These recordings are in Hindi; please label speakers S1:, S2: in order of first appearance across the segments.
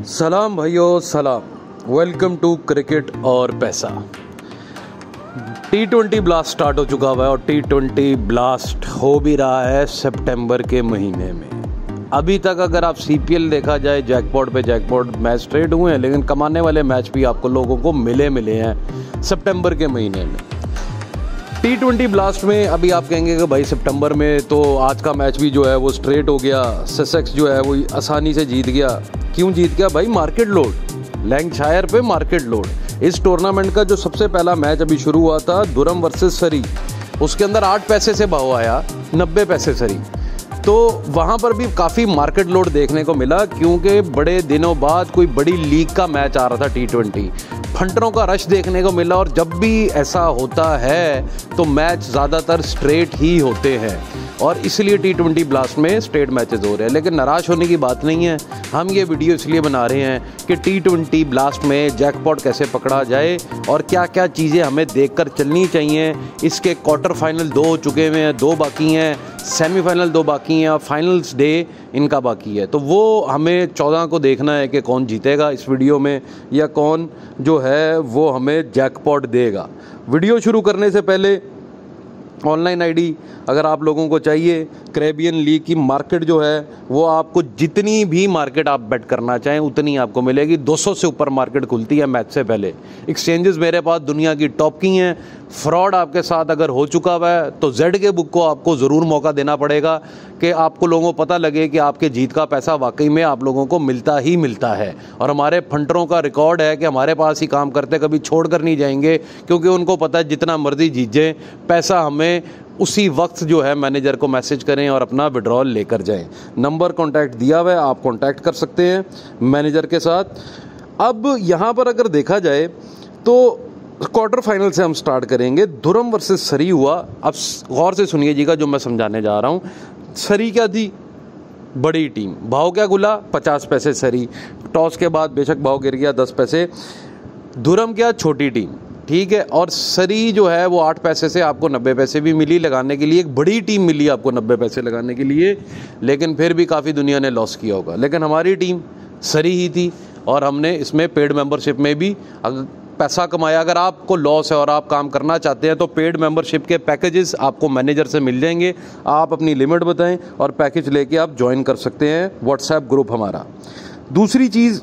S1: सलाम भाइयों, सलाम। वेलकम टू क्रिकेट और पैसा। T20 ब्लास्ट स्टार्ट हो चुका हुआ है और T20 ब्लास्ट हो भी रहा है सितंबर के महीने में। अभी तक अगर आप CPL देखा जाए, जैकपॉट पे जैकपॉट मैच ट्रेड हुए हैं, लेकिन कमाने वाले मैच भी आपको लोगों को मिले हैं सितंबर के महीने में। T20 ब्लास्ट में अभी आप कहेंगे कि भाई सितंबर में तो आज का मैच भी जो है वो स्ट्रेट हो गया, ससेक्स जो है वो आसानी से जीत गया। क्यों जीत गया भाई? मार्केट लोड, लैंकशायर पे मार्केट लोड। इस टूर्नामेंट का जो सबसे पहला मैच अभी शुरू हुआ था दुरम वर्सेस सरी, उसके अंदर 8 पैसे से भाव आया, 90 पैसे सरी। तो वहाँ पर भी काफ़ी मार्केट लोड देखने को मिला, क्योंकि बड़े दिनों बाद कोई बड़ी लीग का मैच आ रहा था T20। फंडरों का रश देखने को मिला, और जब भी ऐसा होता है तो मैच ज़्यादातर स्ट्रेट ही होते हैं, और इसलिए T20 ब्लास्ट में स्ट्रेट मैचेस हो रहे हैं। लेकिन निराश होने की बात नहीं है। हम ये वीडियो इसलिए बना रहे हैं कि T20 ब्लास्ट में जैकपॉट कैसे पकड़ा जाए और क्या क्या चीज़ें हमें देखकर चलनी चाहिए। इसके क्वार्टर फाइनल 2 हो चुके हैं, 2 बाकी हैं, सेमीफाइनल 2 बाकी हैं, और फाइनल्स डे इनका बाकी है। तो वो हमें 14 को देखना है कि कौन जीतेगा इस वीडियो में, या कौन जो है वो हमें जैकपॉट देगा। वीडियो शुरू करने से पहले ऑनलाइन आईडी अगर आप लोगों को चाहिए, कैरेबियन लीग की मार्केट जो है वो आपको जितनी भी मार्केट आप बेट करना चाहें उतनी आपको मिलेगी। 200 से ऊपर मार्केट खुलती है मैच से पहले। एक्सचेंजेस मेरे पास दुनिया की टॉप की हैं। फ्रॉड आपके साथ अगर हो चुका हुआ है तो ZK बुक को आपको ज़रूर मौका देना पड़ेगा कि आपको लोगों को पता लगे कि आपके जीत का पैसा वाकई में आप लोगों को मिलता ही मिलता है। और हमारे फंडरों का रिकॉर्ड है कि हमारे पास ही काम करते, कभी छोड़ कर नहीं जाएंगे, क्योंकि उनको पता है जितना मर्जी जीत जाए पैसा हमें उसी वक्त जो है मैनेजर को मैसेज करें और अपना विड्रॉल लेकर जाएं। नंबर कॉन्टैक्ट दिया हुआ है, आप कॉन्टैक्ट कर सकते हैं मैनेजर के साथ। अब यहाँ पर अगर देखा जाए तो क्वार्टर फाइनल से हम स्टार्ट करेंगे। दुरम वर्सेस सरी हुआ। अब गौर से सुनिएगा जो मैं समझाने जा रहा हूँ। सरी क्या थी? बड़ी टीम। भाव क्या खुला? 50 पैसे सरी। टॉस के बाद बेशक भाव गिर गया 10 पैसे। दुरम क्या? छोटी टीम, ठीक है। और सरी जो है वो 8 पैसे से आपको 90 पैसे भी मिली लगाने के लिए। एक बड़ी टीम मिली आपको 90 पैसे लगाने के लिए, लेकिन फिर भी काफ़ी दुनिया ने लॉस किया होगा। लेकिन हमारी टीम सरी ही थी, और हमने इसमें पेड मेंबरशिप में भी पैसा कमाया। अगर आपको लॉस है और आप काम करना चाहते हैं तो पेड मेंबरशिप के पैकेजेस आपको मैनेजर से मिल जाएंगे। आप अपनी लिमिट बताएं और पैकेज लेके आप ज्वाइन कर सकते हैं व्हाट्सएप ग्रुप हमारा। दूसरी चीज़,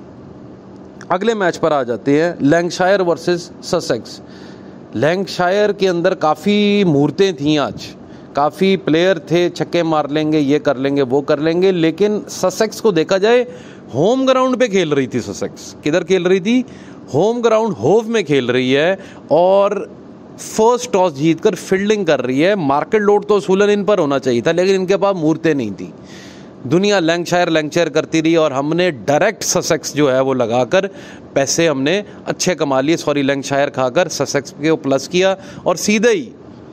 S1: अगले मैच पर आ जाते हैं, लैंकशायर वर्सेस ससेक्स। लैंकशायर के अंदर काफ़ी मूर्तें थीं, आज काफ़ी प्लेयर थे, छक्के मार लेंगे, ये कर लेंगे, वो कर लेंगे। लेकिन ससेक्स को देखा जाए, होम ग्राउंड पे खेल रही थी ससेक्स। किधर खेल रही थी? होम ग्राउंड होव में खेल रही है, और फर्स्ट टॉस जीतकर फील्डिंग कर रही है। मार्केट लोड तो असूलन इन पर होना चाहिए था, लेकिन इनके पास मूर्तें नहीं थी। दुनिया लैंकशायर करती रही, और हमने डायरेक्ट ससेक्स जो है वो लगाकर पैसे हमने अच्छे कमा लिए। सॉरी, लैंकशायर खाकर ससेक्स को प्लस किया और सीधे ही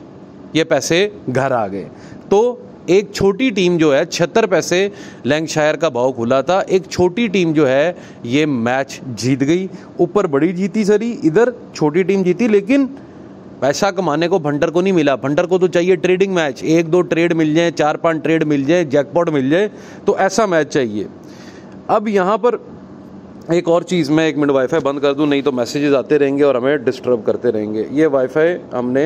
S1: ये पैसे घर आ गए। तो एक छोटी टीम जो है 76 पैसे लैंकशायर का भाव खुला था, एक छोटी टीम जो है ये मैच जीत गई। ऊपर बड़ी जीती सरी, इधर छोटी टीम जीती, लेकिन पैसा कमाने को भंडर को नहीं मिला। भंडर को तो चाहिए ट्रेडिंग मैच, 1-2 ट्रेड मिल जाए, 4-5 ट्रेड मिल जाए, जैकपॉट मिल जाए, तो ऐसा मैच चाहिए। अब यहाँ पर एक और चीज़, मैं 1 मिनट वाईफाई बंद कर दूँ, नहीं तो मैसेजेस आते रहेंगे और हमें डिस्टर्ब करते रहेंगे। ये वाईफाई हमने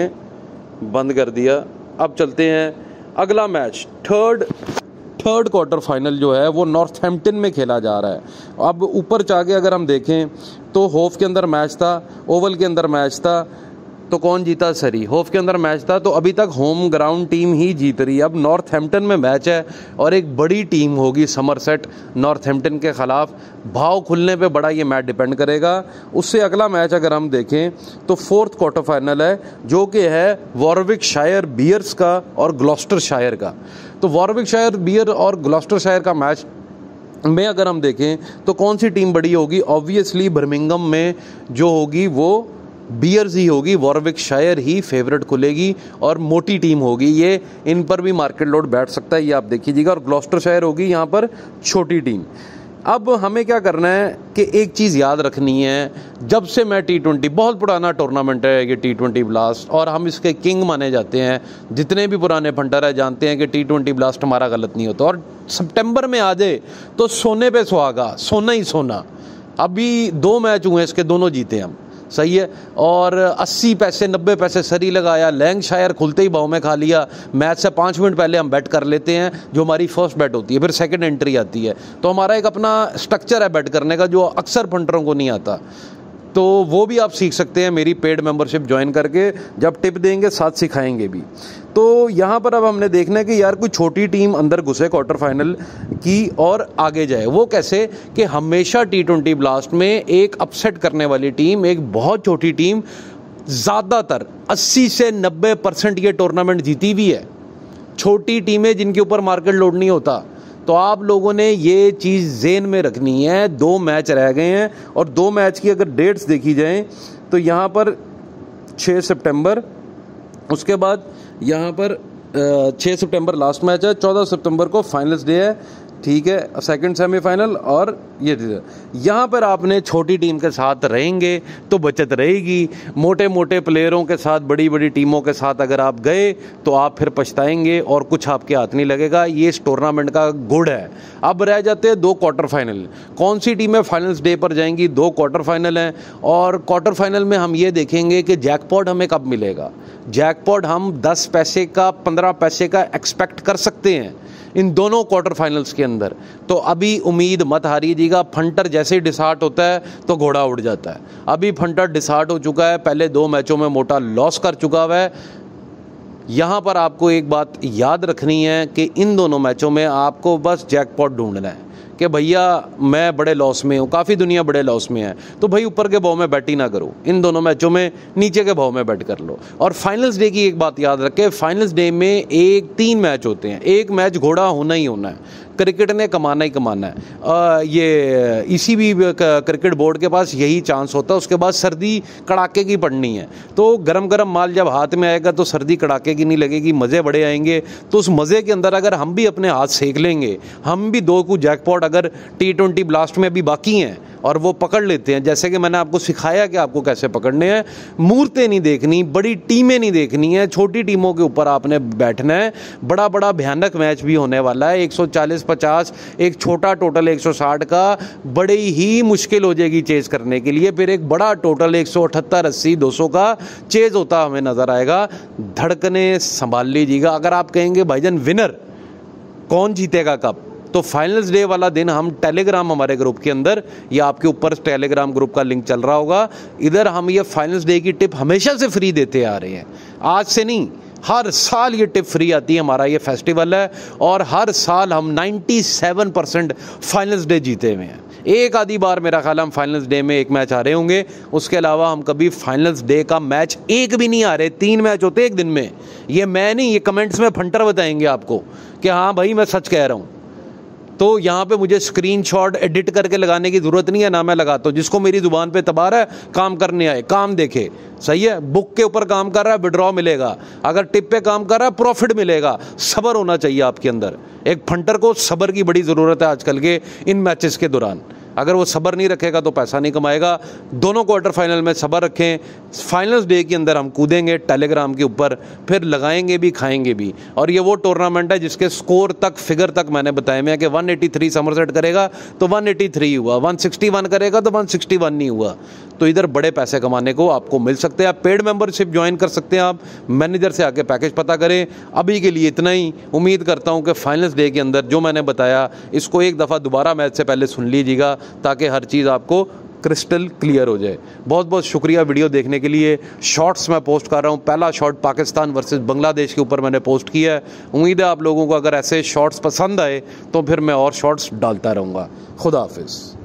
S1: बंद कर दिया। अब चलते हैं अगला मैच। थर्ड क्वार्टर फाइनल जो है वो नॉर्थहैम्पटन में खेला जा रहा है। अब ऊपर जाके अगर हम देखें तो होफ के अंदर मैच था, ओवल के अंदर मैच था, तो कौन जीता? सरी। होफ के अंदर मैच था, तो अभी तक होम ग्राउंड टीम ही जीत रही है। अब नॉर्थहैम्पटन में मैच है और एक बड़ी टीम होगी समरसेट नॉर्थहैम्पटन के ख़िलाफ़। भाव खुलने पे बड़ा ये मैच डिपेंड करेगा। उससे अगला मैच अगर हम देखें तो 4th क्वार्टर फाइनल है, जो कि है वॉरविकशायर बियर्स का और ग्लॉस्टरशायर का। तो वॉरविकशायर बियर और ग्लॉस्टरशायर का मैच में अगर हम देखें तो कौन सी टीम बड़ी होगी? ऑब्वियसली बर्मिंघम में जो होगी वो बियर्स ही होगी। वॉरविकशायर ही फेवरेट खुलेगी और मोटी टीम होगी, ये इन पर भी मार्केट लोड बैठ सकता है, ये आप देखिएगा। और ग्लॉस्टरशायर होगी यहाँ पर छोटी टीम। अब हमें क्या करना है कि एक चीज़ याद रखनी है, जब से मैं T20, बहुत पुराना टूर्नामेंट है ये T20 ब्लास्ट, और हम इसके किंग माने जाते हैं। जितने भी पुराने फंटर है जानते हैं कि T20 ब्लास्ट हमारा गलत नहीं होता। और सितंबर में आ जाए तो सोने पे सुहागा, सोना ही सोना। अभी 2 मैच हुए इसके, दोनों जीते हम, सही है। और 80 पैसे 90 पैसे सरी लगाया, लैंकशायर खुलते ही भाव में खा लिया। मैच से 5 मिनट पहले हम बेट कर लेते हैं, जो हमारी फर्स्ट बेट होती है, फिर सेकंड एंट्री आती है। तो हमारा एक अपना स्ट्रक्चर है बेट करने का, जो अक्सर फंडरों को नहीं आता। तो वो भी आप सीख सकते हैं मेरी पेड मेंबरशिप ज्वाइन करके, जब टिप देंगे साथ सिखाएंगे भी। तो यहाँ पर अब हमने देखना है कि यार कोई छोटी टीम अंदर घुसे क्वार्टर फाइनल की और आगे जाए। वो कैसे कि हमेशा T20 ब्लास्ट में एक अपसेट करने वाली टीम, एक बहुत छोटी टीम, ज़्यादातर 80 से 90% ये टूर्नामेंट जीती भी है। छोटी टीमें जिनके ऊपर मार्केट लोड नहीं होता। तो आप लोगों ने ये चीज़ ज़हन में रखनी है। 2 मैच रह गए हैं और 2 मैच की अगर डेट्स देखी जाएं तो यहाँ पर 6 सितंबर, उसके बाद यहाँ पर 6 सितंबर लास्ट मैच है, 14 सितंबर को फाइनल्स डे है, ठीक है, सेकंड सेमीफाइनल। और ये यहाँ पर आपने छोटी टीम के साथ रहेंगे तो बचत रहेगी। मोटे मोटे प्लेयरों के साथ, बड़ी बड़ी टीमों के साथ अगर आप गए तो आप फिर पछताएंगे और कुछ आपके हाथ नहीं लगेगा। ये इस टूर्नामेंट का गुड़ है। अब रह जाते हैं 2 क्वार्टर फाइनल। कौन सी टीमें फाइनल्स डे पर जाएंगी? 2 क्वार्टर फाइनल हैं और क्वार्टर फाइनल में हम ये देखेंगे कि जैकपॉट हमें कब मिलेगा। जैकपॉट हम 10 पैसे का, 15 पैसे का एक्सपेक्ट कर सकते हैं इन दोनों क्वार्टर फाइनल्स के अंदर। तो अभी उम्मीद मत हारिएगा। फंटर जैसे ही डिसार्ट होता है तो घोड़ा उड़ जाता है। अभी फंटर डिसार्ट हो चुका है, पहले 2 मैचों में मोटा लॉस कर चुका हुआ है। यहाँ पर आपको एक बात याद रखनी है कि इन दोनों मैचों में आपको बस जैकपॉट ढूंढना है कि भैया मैं बड़े लॉस में हूँ, काफ़ी दुनिया बड़े लॉस में है, तो भाई ऊपर के भाव में बैट ही ना करो। इन दोनों मैचों में नीचे के भाव में बैट कर लो। और फाइनल्स डे की एक बात याद रखें, फाइनल्स डे में 3 मैच होते हैं। एक मैच घोड़ा होना ही होना है। क्रिकेट ने कमाना ही कमाना है। ये इसी भी क्रिकेट बोर्ड के पास यही चांस होता है। उसके बाद सर्दी कड़ाके की पड़नी है। तो गरम गरम माल जब हाथ में आएगा तो सर्दी कड़ाके की नहीं लगेगी, मज़े बड़े आएंगे। तो उस मज़े के अंदर अगर हम भी अपने हाथ सेक लेंगे, हम भी 2 को जैकपॉट अगर T20 ब्लास्ट में भी बाकी हैं और वो पकड़ लेते हैं, जैसे कि मैंने आपको सिखाया कि आपको कैसे पकड़ने हैं। मूर्तें नहीं देखनी, बड़ी टीमें नहीं देखनी है, छोटी टीमों के ऊपर आपने बैठना है। बड़ा बड़ा भयानक मैच भी होने वाला है, 140-50, एक छोटा टोटल 160 का बड़ी ही मुश्किल हो जाएगी चेज़ करने के लिए। फिर एक बड़ा टोटल 178-80, 200 का चेज़ होता हमें नज़र आएगा। धड़कने संभाल लीजिएगा। अगर आप कहेंगे भाईजान विनर कौन जीतेगा कब, तो फाइनल्स डे वाला दिन हम टेलीग्राम, हमारे ग्रुप के अंदर, या आपके ऊपर टेलीग्राम ग्रुप का लिंक चल रहा होगा, इधर हम ये फाइनल्स डे की टिप हमेशा से फ्री देते आ रहे हैं। आज से नहीं, हर साल ये टिप फ्री आती है। हमारा ये फेस्टिवल है और हर साल हम 97% फाइनल्स डे जीते हुए हैं। एक आधी बार मेरा ख्याल हम फाइनल्स डे में एक मैच आ रहे होंगे, उसके अलावा हम कभी फाइनल्स डे का मैच एक भी नहीं आ रहे। 3 मैच होते एक दिन में। ये मैं नहीं, ये कमेंट्स में फंटर बताएंगे आपको कि हाँ भाई मैं सच कह रहा हूँ। तो यहाँ पे मुझे स्क्रीनशॉट एडिट करके लगाने की ज़रूरत नहीं है, ना मैं लगाता हूँ। जिसको मेरी ज़ुबान पे तबार है, काम करने आए, काम देखे, सही है। बुक के ऊपर काम कर रहा है, विड्रॉ मिलेगा। अगर टिप पे काम कर रहा है, प्रॉफिट मिलेगा। सब्र होना चाहिए आपके अंदर। एक फंटर को सब्र की बड़ी ज़रूरत है आजकल के इन मैचेस के दौरान। अगर वो सब्र नहीं रखेगा तो पैसा नहीं कमाएगा। दोनों क्वार्टर फाइनल में सब्र रखें। फाइनल्स डे के अंदर हम कूदेंगे टेलीग्राम के ऊपर, फिर लगाएंगे भी, खाएंगे भी। और ये वो टूर्नामेंट है जिसके स्कोर तक, फिगर तक मैंने बताया मैं कि 183 समरसेट करेगा तो 183 हुआ, 161 करेगा तो 161 नहीं हुआ। तो इधर बड़े पैसे कमाने को आपको मिल सकते हैं। आप पेड मेंबरशिप ज्वाइन कर सकते हैं। आप मैनेजर से आके पैकेज पता करें। अभी के लिए इतना ही। उम्मीद करता हूं कि फाइनल्स डे के अंदर जो मैंने बताया, इसको एक दफ़ा दोबारा मैच से पहले सुन लीजिएगा ताकि हर चीज़ आपको क्रिस्टल क्लियर हो जाए। बहुत बहुत शुक्रिया वीडियो देखने के लिए। शॉर्ट्स मैं पोस्ट कर रहा हूँ। पहला शॉट पाकिस्तान वर्सेस बांग्लादेश के ऊपर मैंने पोस्ट किया है। उम्मीद है आप लोगों को अगर ऐसे शॉर्ट्स पसंद आए तो फिर मैं और शॉर्ट्स डालता रहूँगा। खुदा हाफिज़।